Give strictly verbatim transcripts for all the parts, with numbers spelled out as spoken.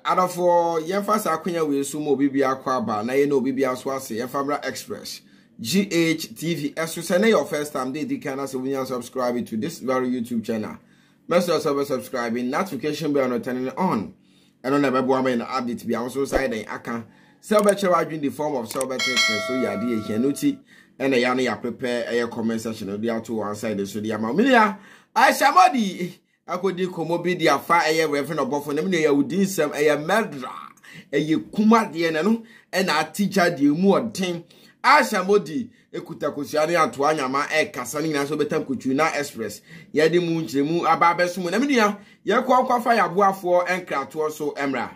adofo yemfa sa akwanya we so mo bibia kwaba na ye no bibia so ase yemfa express G H T V. As you say your first time they can so when you subscribe to this very YouTube channel. Make sure you subscribing, notification bell on turning on. And on never boy an update be also side and I can sell better in the form of sell better so ya dear Hianuti and a yana ya prepare a comment section of the out to one side so the Amamilia. Ayisha Modi I could do comobidia fire reverend of Bosom and you would do some a murderer a you kuma the and our teacher the more thing. Ayisha Modi ekuta kusiani Antoa nyama e kasani na so betam kutuna express ye di mu nchemu ababesumu na media ye kwa kwa fa ya boafuor enkrato so emra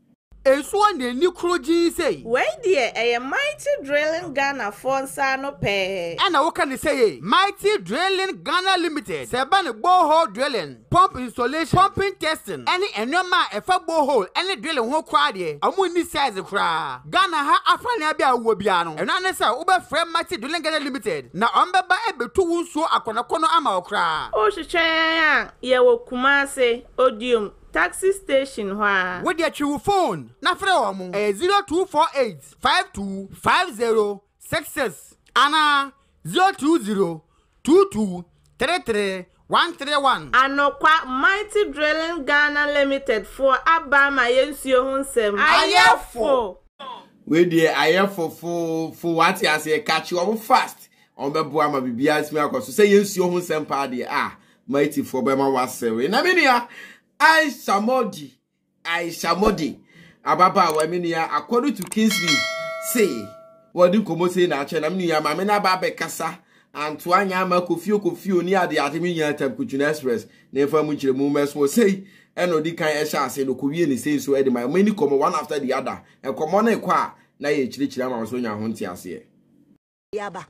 Enso ne ni kroji say wey dear a mighty drilling Ghana for no pay and I can say mighty drilling Ghana limited seban borehole drilling pump installation pumping testing any enoma e fa borehole any drilling ho kwa de amu ni size kra Ghana ha afane abia wo bia no eno ne say wo be frame mighty drilling Ghana limited na ombeba e betu wunso akonakono ama okra o hwehwe ye wo Kumase odium taxi station hwa with your phone na frɛ wo mo eh zero two four eight five two five zero six six ana zero two zero two two three three one three one Anokwa mighty drilling Ghana limited for abama yensuo ho nsem ayefo we dey ayefo for for what you say catch you fast on be boa ma bibia asmi akoso say yensuo ho nsem pa de ah mighty for be ma wasewe na media Ayisha Modi, Ayisha Modi, Ababa Waminia, according to Kingsley, say, what do you say na chena mnia mamena babe kasa, Antoa nyama kufio kufio near the Artemian Temp Kuchuna Express, never much the movements will say, and no di kind esha say no kubi ni say so my many come one after the other, and come on a qua, na ye chilichama so nya hunti ase. Yaba.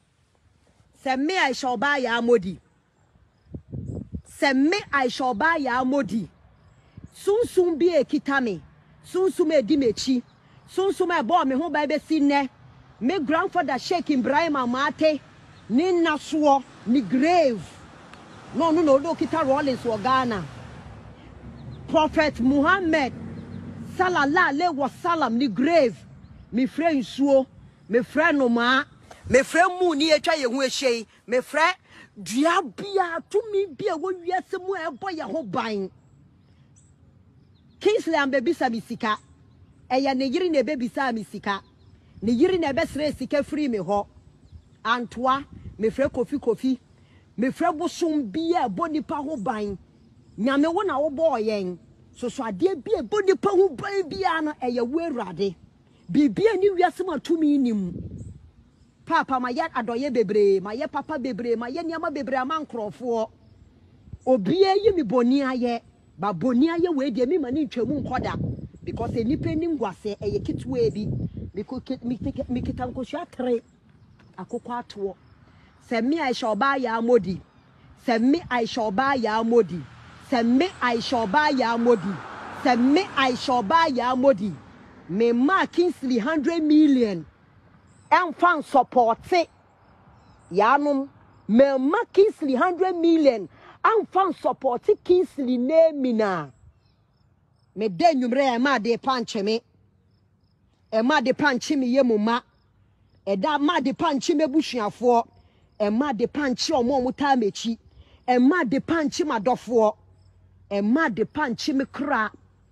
Send me I shall buy ya Modi. Send me I shall buy ya Modi. Soon soon be a kitame. Soon soon me dimechi. Soon soon me boy me home baby sine. Me grandfather shaking Ibrahim Amate. Ni naswo ni grave. No no no no kita Rollins wa Ghana. Prophet Muhammad Sallallahu alaihi wasallam ni grave. Me friend suo. Me friend no ma. Me friend mu ni etwa ye hu ehye. Me friend Dia bia to me bia wo wiase mu e boy ya ho ban Kingsley am baby sa misika eya ne yiri ne baby sa misika ne yiri ne be sre sika free me ho Antoa me frɛ kofi kofi me frɛ Bosom bia boni pa ho ban nyame wo na wo boy yen so so ade bia boni pa ho ban bia no eya wo awurade bibia ni wiase ma to me nim Papa my yet adoye bebre, my ye papa bebre, my ye niama bebre aman crofo. Obie ye mi bonia ye, ba bonia ye we de mi mani twemu nkoda because e nipa nim gwase e ye kitwe bi because mi mi kitanko hwa tre akokwa ato. Se me I shall buy ya Modi. Se me I shall buy ya Modi. Se me I shall buy ya Modi. Se me I shall buy ya Modi. Me ma Kingsley one hundred million. And fan support it. Yanum, me ma Kingsley one hundred million. And fan support it Kingsley name na. Me den numre ma de panche me. E ma de panche me ye muma. E da ma de panche me busuafo. E ma de panche omo muta mechi. E ma de panche madofo. E ma de panche me kra.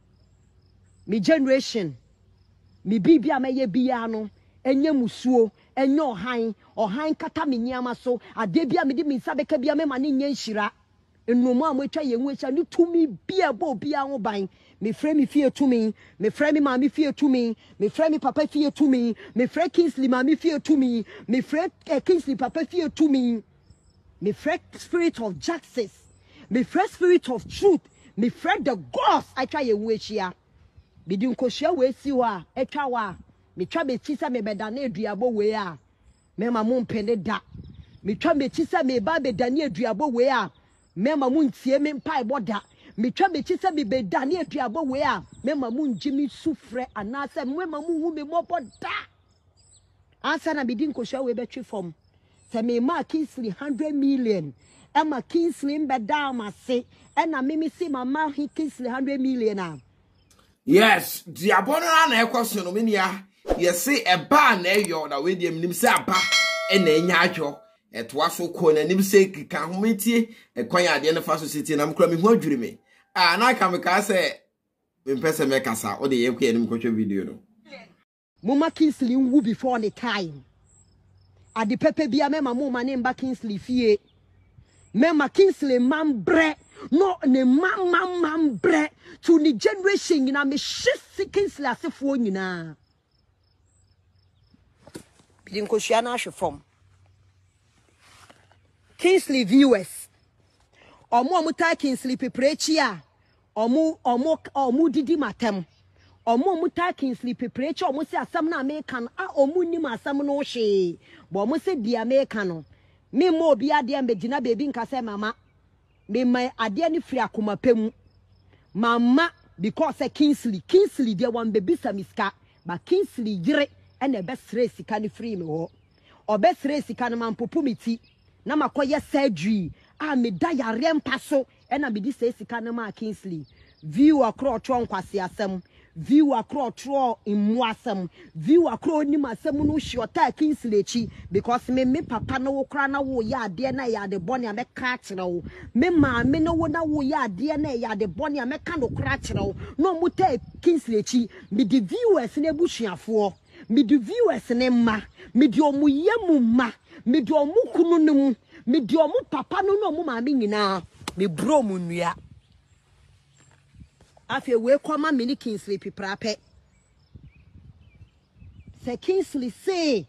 Me generation. Me bibia me ye bia no. Enye musuo enye ohan ohan kata me nyiama so ade bia me di me nsa beka bia me ma ne nya nhira ennomu a mo atwa ye hu echa ne tumi bia bo bia ho ban me frɛ me fie tumi me frɛ me ma me fie tumi me frɛ me papa fie tumi me frɛ Kingsley ma me fie tumi me frɛ eh, Kingsley papa fie tumi me frɛ spirit of justice me frɛ spirit of truth me frɛ the gods atwa ye hu echia bi di nkohia we si wa atwa wa me twa be chisa me beda na aduabo we a me ma mo mpene da me twa be chisa me ba be da na aduabo we a me ma mo ntie me mpai boda me twa be chisa me be da na aduabo we a me ma mo njimi sufre anase me ma mo hu me mobo da ansa na be di nkohwa we betwe fom se me ma Kingsley one hundred million e ma Kingsley mbeda ma se e na me me si mama Kingsley one hundred million a Yes, the abona na ekwaso no menia. Yes, say a ba na yo na we dem nim say aba e na enya adwo. Etwa so ko na nim say kika hometie e kwan ade na fa society na mkura me ho adwiri me. Ah na ka me ka say me pese me kasa o de ye kwa nim kwotwe video no. Mama Kingsley nwu before the time. Ade pepe bia me mama ma ne mba Kingsley fie. Me ma Kingsley mambre. No ne mam mam mambre to the generation nyina me hye Kingsley asefo nyina. Bidin ko hia na ahwe fom. Kingsley viewers. Omo omo ta Kingsley peprechi a omo omo omo didi matem. Omo omo ta Kingsley peprechi omo se asam na America a omo nim asam no hwe. Bo omo se di America no. Me mo obi ade ambegina baby nka se mama. Me my ade ni free akoma pemu. Mama because a Kingsley Kingsley dia wan baby samiska but Kingsley yire and the best race sika ni free me ho. O best race sika no man popumiti na makoye surgery a me da yare mpa so e na me di say sika no ma Kingsley view akro tro nkwase asem view akro tro imu asem view akro nim asem no hwota Kingsley chi because me me papa no wo kra na wo ya ade na ya de bone a me ka kire wo me ma me no wo na wo ya ade na ya de bone a me ka no kra kire wo no mu ta Kingsley chi me di viewers na busuafo me di viewers ne ma me di omu yemu ma me di omu kunu ne mu me di omu papa no no mu ma me nyina me bro mu nua afi we kwama mini Kingsley piprape se Kingsley say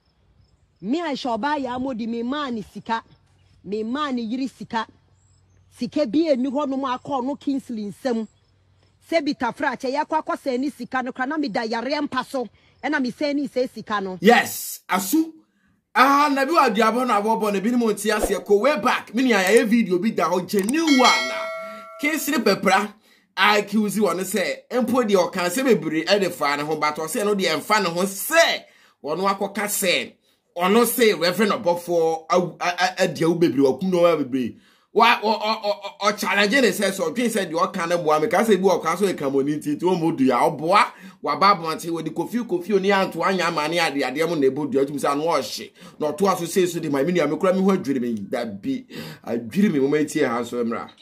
me Ayisha oba ya modi me man sika me man yiri sika sika bi eni ho no mu akọ no Kingsley nsam se bitafra che yakwa akosa ni sika no kra na me da yare mpa so e na me se ni se sika no. Yes, asu ah na bi wa diabo na bobo na bi ni mo ti ase ko way back me ni ya video bi da ho genuine one Kingsley pepra I accuse one say empo de o kan se bebre e de fa ne ho bato se no de emfa ne ho se wono akoka se ono se Reverend Obofuor adia u bebre wakum no bebre wa o challenge ne se so twin se de o kan na boa me ka se bi o kan so e community to mo du ya oboa wa babo anti we de kofi kofi oni Antoa anya ma ne ade ade mo na ebo du atum sa no o hye no to aso se so de ma me nua me kura me ho adwire me da bi adwire me mo ma tie ha so emra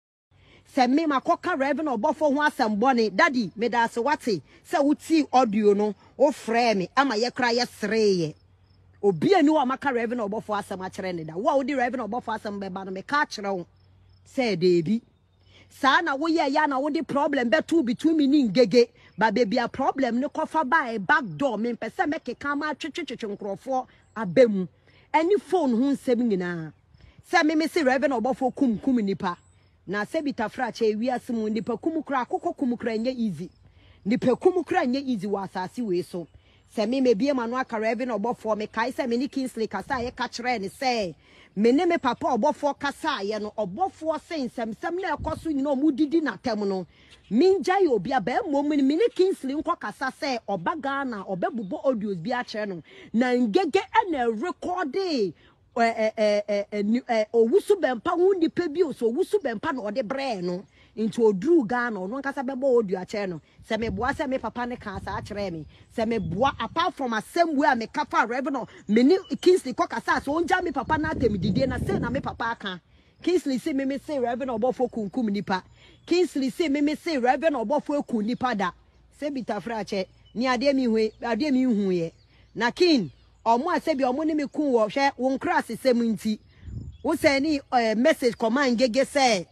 se me makoka Reverend Obofuor ho asembone daddy me da se wate se wuti audio no o frɛ me ama ye kra ye sreye obi ani wa maka Reverend Obofuor asem a kyerɛ ne da wo odi Reverend Obofuor asem be ba no me ka kyerɛ wo se debi sa na wo ye ya na wo di problem betu between me ni ngege ba baby a problem ne kofa ba e back door me pese me keka ma twetwetwe nkrofo abemu any phone ho nsem nyina se me me se Reverend Obofuor kum kum nipa na se bitafra che wiase mu nipa kumukra akoko kumukra nya easy nipa kumukra nya easy wa asase we so se me mebie manu aka Reverend Obofuor me kai se me ni Kingsley kasa ye ka kire ne se me ne me papa Obofuor kasa ye no Obofuor sensem sem na ekoso nyina o mudidi na tem no minja ye obi aba mom me ni Kingsley nko kasa se obaga na obebubo audios bi a kire no na ngege na record eh eh eh eh owusu bempa hu nipa bi o so owusu bempa na ode bre no into odru Ghana no nkasa bebo odu a che no se me boa se me papa ne kan sa a kire me se me boa apart from asem we a me kafa Reverend me ni Kingsley ko kasa so onja me papa na atem didie na se na me papa aka Kingsley se me me se Reverend Obofuor kunkum nipa Kingsley se me me se Reverend Obofuor kun nipa da se bitafra che ni ade mi hu ade mi hu ye na kin omo asebi omo ni me kun wo hwe won cross sem nti wo say ni message command gege say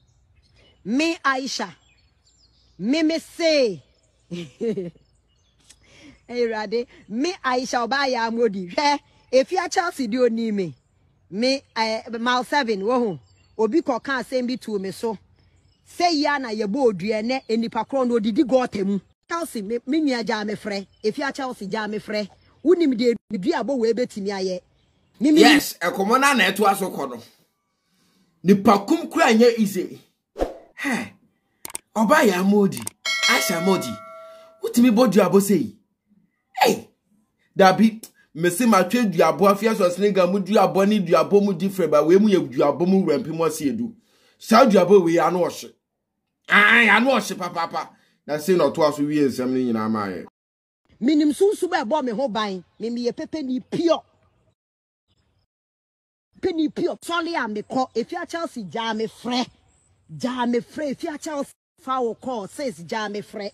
me Ayisha me me say hey rade me Ayisha oba ya amodi hwe efi a Chelsea di oni me me mile seven wo ho obi ko kan asem bi tu me so say ya na ye bo odue ne enipa kro no odidi gotamu Chelsea me me nua ja me frɛ efi a Chelsea ja me frɛ unim de bidua abo we betimi aye yes ekomona na eto aso kono ni pakum kura nya easy he oba ya modi Ayisha modi utimi bodu abo sei hey dabi mesi ma twe duabo afia so slinga mu duabo ni duabo mu different ba we mu ye duabo mu rampi mo se edu sa duabo we ya no ohye ah ya no ohye papa papa na say no to aso wie nsem ni nyina ma ye minim sunsu be bo me ho ban me me ye pepe ni pure penny pure tole am me ko if ya Chelsea ja me frɛ ja me frɛ if ya Chelsea fa wo call says ja me frɛ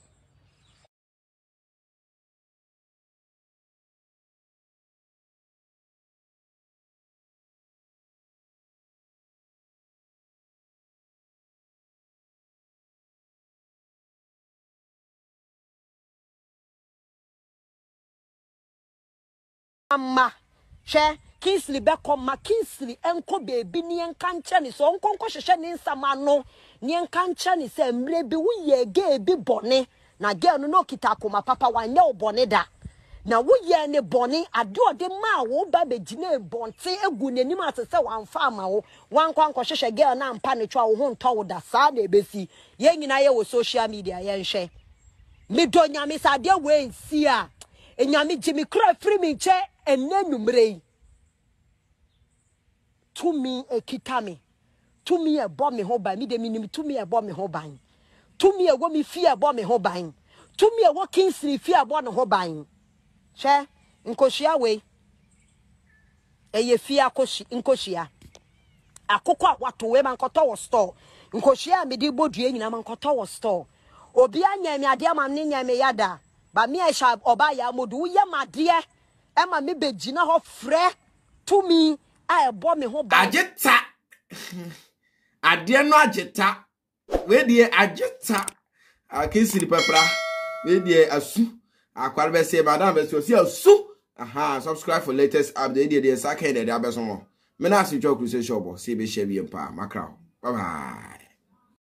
amma she Kingsley be come ma Kingsley enko baby ni enka nche ni so onko nko hwehwe ni nsama no ni enka nche ni se mre bi wo ye ge bi bone na girl no no kita akoma papa wanye wo bone da na wo ye ne bone ade ode ma wo ba begina ebonte egu nanim asese wanfa ama wo wankwa nko hwehwe girl na mpa ne twa wo ho nto wo da sa na ebesi ye nyina ye wo social media ye nhwe me do nyame sa de we nsi a enyame jimi kra free me nche enanumre to me a kitami to me a bomb me ho by me de minim to me a bomb me ho bang to me a wo me fear bomb me ho bang to me a walking free fear bomb ho bang she nkoshia we eye fear koshi nkoshia akoko awato we man koto wo store nkoshia me di bodue nyina man koto wo store obi anya me ade am ne nya me yada ba me a sha oba ya modu ye made e ma me begina ho frɛ to me I bought me home by Ajeta. Ade no ajeta. We die ajeta. Akisi pepra. We die asu. Akwar be say madam be so see asu. Aha, subscribe for latest update dey dey sakende dey abeso mo. Me na si Cuórsè shop, see be share bi empa. Macra. Bye bye.